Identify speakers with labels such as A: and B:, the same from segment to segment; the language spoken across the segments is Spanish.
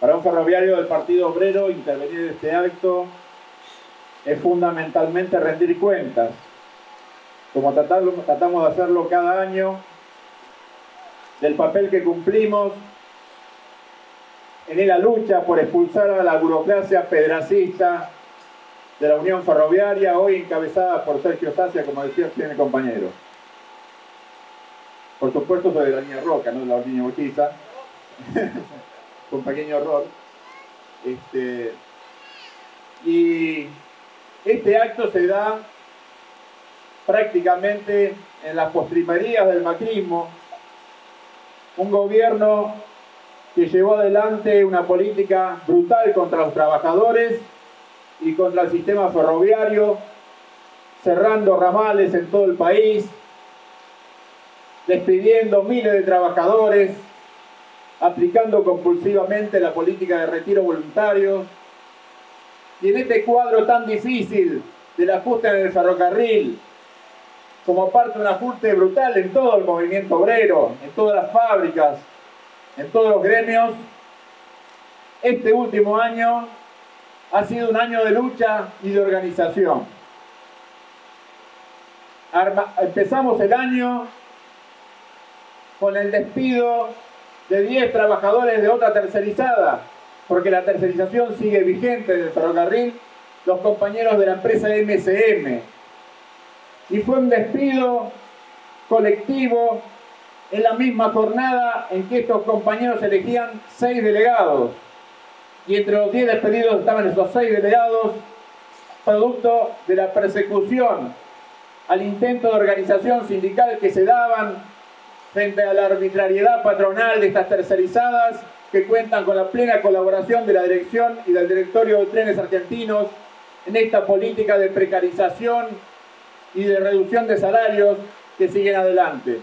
A: Para un ferroviario del Partido Obrero, intervenir en este acto es fundamentalmente rendir cuentas, como tratamos de hacerlo cada año, del papel que cumplimos en la lucha por expulsar a la burocracia pedracista de la Unión Ferroviaria, hoy encabezada por Sergio Sacia, como decía mi compañero. Por supuesto soy de la línea Roca, no de la línea Urquiza. Un pequeño error. Y este acto se da prácticamente en las postrimerías del macrismo, un gobierno que llevó adelante una política brutal contra los trabajadores y contra el sistema ferroviario, cerrando ramales en todo el país, despidiendo miles de trabajadores, aplicando compulsivamente la política de retiro voluntario. Y en este cuadro tan difícil del ajuste en el ferrocarril, como parte de un ajuste brutal en todo el movimiento obrero, en todas las fábricas, en todos los gremios, este último año ha sido un año de lucha y de organización. Empezamos el año con el despido de 10 trabajadores de otra tercerizada, porque la tercerización sigue vigente en el ferrocarril, los compañeros de la empresa MSM. Y fue un despido colectivo en la misma jornada en que estos compañeros elegían 6 delegados. Y entre los 10 despedidos estaban esos 6 delegados, producto de la persecución al intento de organización sindical que se daban frente a la arbitrariedad patronal de estas tercerizadas, que cuentan con la plena colaboración de la dirección y del directorio de Trenes Argentinos en esta política de precarización y de reducción de salarios que siguen adelante.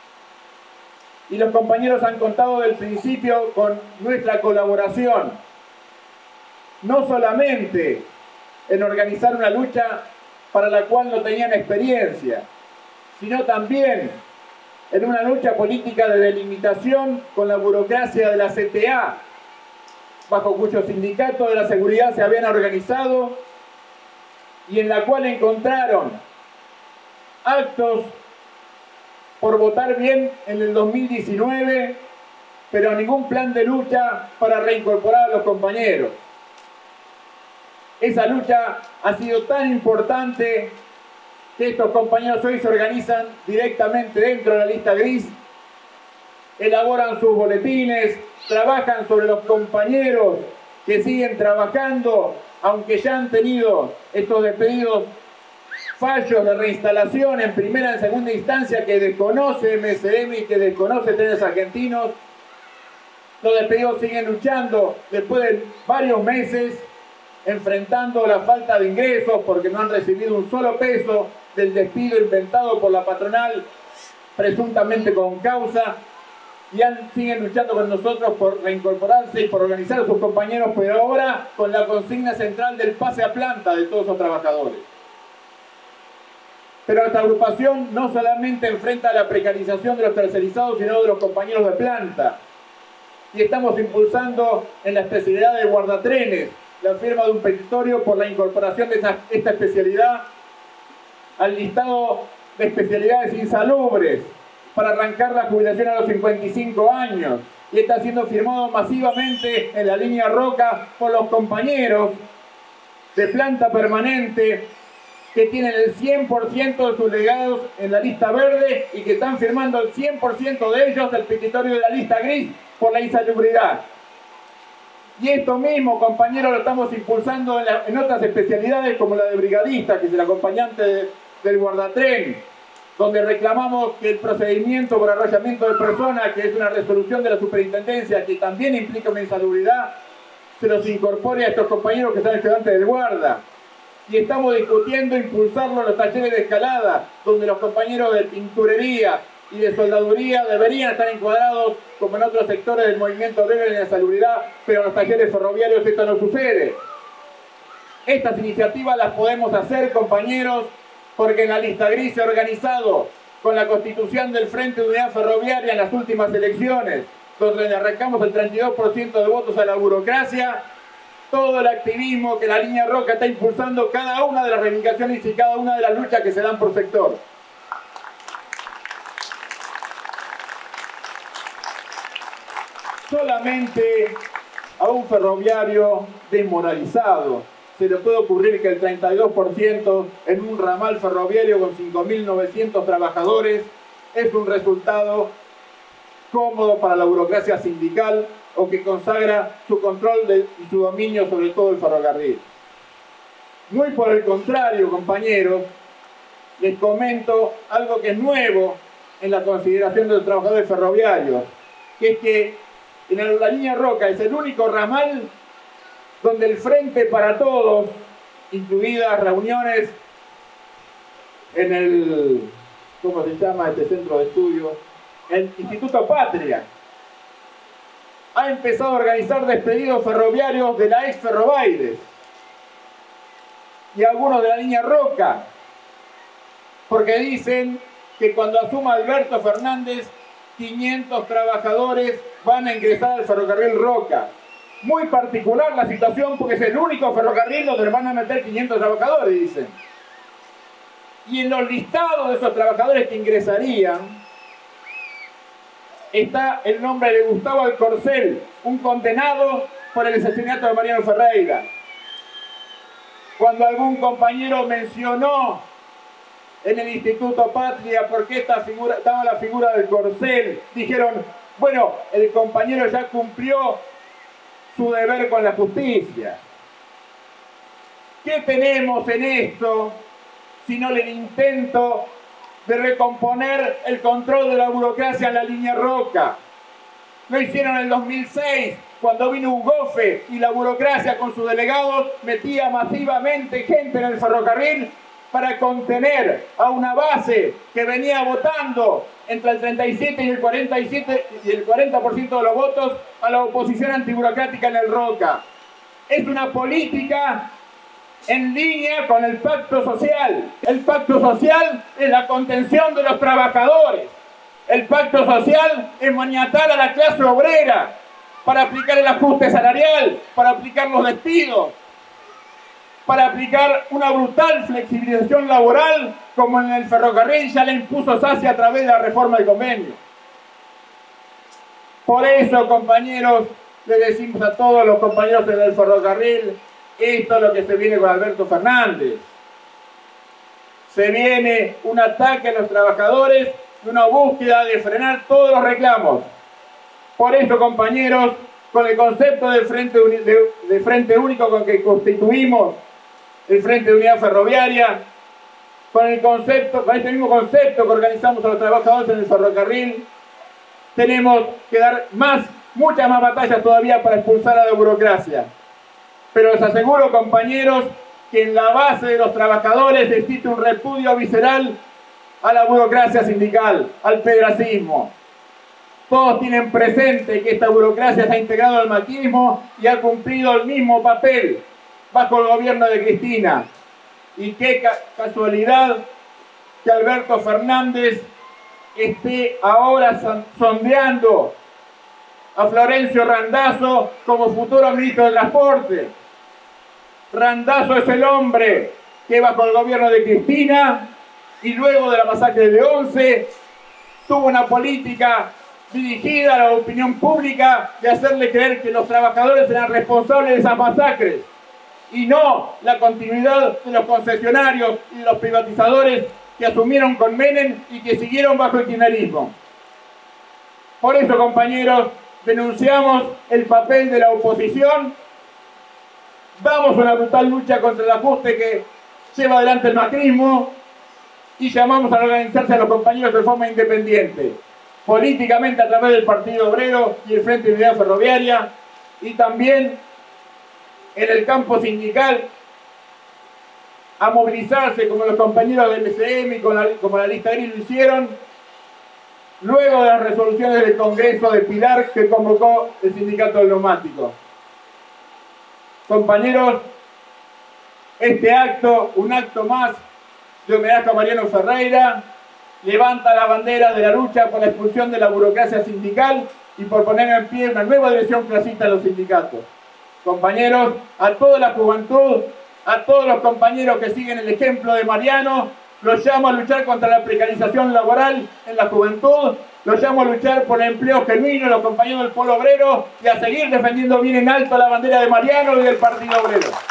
A: Y los compañeros han contado del principio con nuestra colaboración, no solamente en organizar una lucha para la cual no tenían experiencia, sino también en una lucha política de delimitación con la burocracia de la CTA, bajo cuyo sindicato de la seguridad se habían organizado y en la cual encontraron actos por votar bien en el 2019, pero ningún plan de lucha para reincorporar a los compañeros. Esa lucha ha sido tan importante que estos compañeros hoy se organizan directamente dentro de la lista gris, elaboran sus boletines, trabajan sobre los compañeros que siguen trabajando, aunque ya han tenido estos despedidos fallos de reinstalación en primera y segunda instancia que desconoce MSM y que desconoce Trenes Argentinos. Los despedidos siguen luchando después de varios meses, enfrentando la falta de ingresos porque no han recibido un solo peso del despido inventado por la patronal, presuntamente con causa, y siguen luchando con nosotros por reincorporarse y por organizar a sus compañeros, pero ahora con la consigna central del pase a planta de todos los trabajadores. Pero nuestra agrupación no solamente enfrenta la precarización de los tercerizados, sino de los compañeros de planta. Y estamos impulsando en la especialidad de guardatrenes la firma de un petitorio por la incorporación de esta especialidad al listado de especialidades insalubres para arrancar la jubilación a los 55 años. Y está siendo firmado masivamente en la línea Roca por los compañeros de planta permanente que tienen el 100% de sus delegados en la lista verde y que están firmando el 100% de ellos el petitorio de la lista gris por la insalubridad. Y esto mismo, compañeros, lo estamos impulsando en otras especialidades como la de brigadista, que es el acompañante del guardatren, donde reclamamos que el procedimiento por arrollamiento de personas, que es una resolución de la superintendencia que también implica una insalubridad, se los incorpore a estos compañeros que están estudiantes del guarda. Y estamos discutiendo impulsarlo en los talleres de escalada, donde los compañeros de pinturería y de soldaduría deberían estar encuadrados como en otros sectores del movimiento obrero en la salubridad, pero en los talleres ferroviarios esto no sucede. Estas iniciativas las podemos hacer, compañeros, porque en la lista gris se ha organizado con la constitución del Frente de Unidad Ferroviaria en las últimas elecciones, donde le arrancamos el 32% de votos a la burocracia, todo el activismo que la Línea Roca está impulsando, cada una de las reivindicaciones y cada una de las luchas que se dan por sector. Solamente a un ferroviario desmoralizado se le puede ocurrir que el 32% en un ramal ferroviario con 5.900 trabajadores es un resultado cómodo para la burocracia sindical o que consagra su control y su dominio sobre todo el ferrocarril. Muy por el contrario, compañeros, les comento algo que es nuevo en la consideración de los trabajadores ferroviarios, que es que en la Línea Roca es el único ramal donde el Frente para Todos, incluidas reuniones en el, ¿cómo se llama este centro de estudios? El Instituto Patria, ha empezado a organizar despedidos ferroviarios de la ex Ferrobaires y algunos de la Línea Roca, porque dicen que cuando asuma Alberto Fernández, 500 trabajadores van a ingresar al ferrocarril Roca. Muy particular la situación porque es el único ferrocarril donde le van a meter 500 trabajadores, dicen. Y en los listados de esos trabajadores que ingresarían está el nombre de Gustavo Alcorcel, un condenado por el asesinato de Mariano Ferreira. Cuando algún compañero mencionó en el Instituto Patria por qué estaba la figura del Corcel, dijeron, bueno, el compañero ya cumplió su deber con la justicia. ¿Qué tenemos en esto sino el intento de recomponer el control de la burocracia en la Línea Roca? Lo hicieron en el 2006, cuando vino Ugofe y la burocracia con sus delegados metía masivamente gente en el ferrocarril para contener a una base que venía votando entre el 37 y el 40% de los votos a la oposición antiburocrática en el Roca. Es una política en línea con el pacto social. El pacto social es la contención de los trabajadores. El pacto social es maniatar a la clase obrera para aplicar el ajuste salarial, para aplicar los despidos, para aplicar una brutal flexibilización laboral como en el ferrocarril ya le impuso SACE a través de la reforma del convenio. Por eso, compañeros, le decimos a todos los compañeros del ferrocarril, esto es lo que se viene con Alberto Fernández. Se viene un ataque a los trabajadores y una búsqueda de frenar todos los reclamos. Por eso, compañeros, con el concepto de Frente Único con que constituimos el Frente de Unidad Ferroviaria, con este mismo concepto que organizamos a los trabajadores en el ferrocarril, tenemos que dar muchas más batallas todavía para expulsar a la burocracia. Pero les aseguro, compañeros, que en la base de los trabajadores existe un repudio visceral a la burocracia sindical, al pedracismo. Todos tienen presente que esta burocracia se ha integrado al macrismo y ha cumplido el mismo papel bajo el gobierno de Cristina. Y qué casualidad que Alberto Fernández esté ahora sondeando a Florencio Randazzo como futuro ministro de Transporte. Randazzo es el hombre que bajo el gobierno de Cristina y luego de la masacre de 11 tuvo una política dirigida a la opinión pública de hacerle creer que los trabajadores eran responsables de esas masacres y no la continuidad de los concesionarios y de los privatizadores que asumieron con Menem y que siguieron bajo el kirchnerismo. Por eso, compañeros, denunciamos el papel de la oposición, damos una brutal lucha contra el ajuste que lleva adelante el macrismo y llamamos a organizarse a los compañeros de forma independiente, políticamente a través del Partido Obrero y el Frente de Unidad Ferroviaria, y también en el campo sindical a movilizarse como los compañeros del MCM y como la lista gris lo hicieron, luego de las resoluciones del Congreso de Pilar que convocó el Sindicato del Neumático. Compañeros, este acto, un acto más de homenaje a Mariano Ferreira, levanta la bandera de la lucha por la expulsión de la burocracia sindical y por poner en pie una nueva dirección clasista en los sindicatos. Compañeros, a toda la juventud, a todos los compañeros que siguen el ejemplo de Mariano, los llamo a luchar contra la precarización laboral en la juventud, los llamo a luchar por el empleo genuino, los compañeros del Polo Obrero, y a seguir defendiendo bien en alto la bandera de Mariano y del Partido Obrero.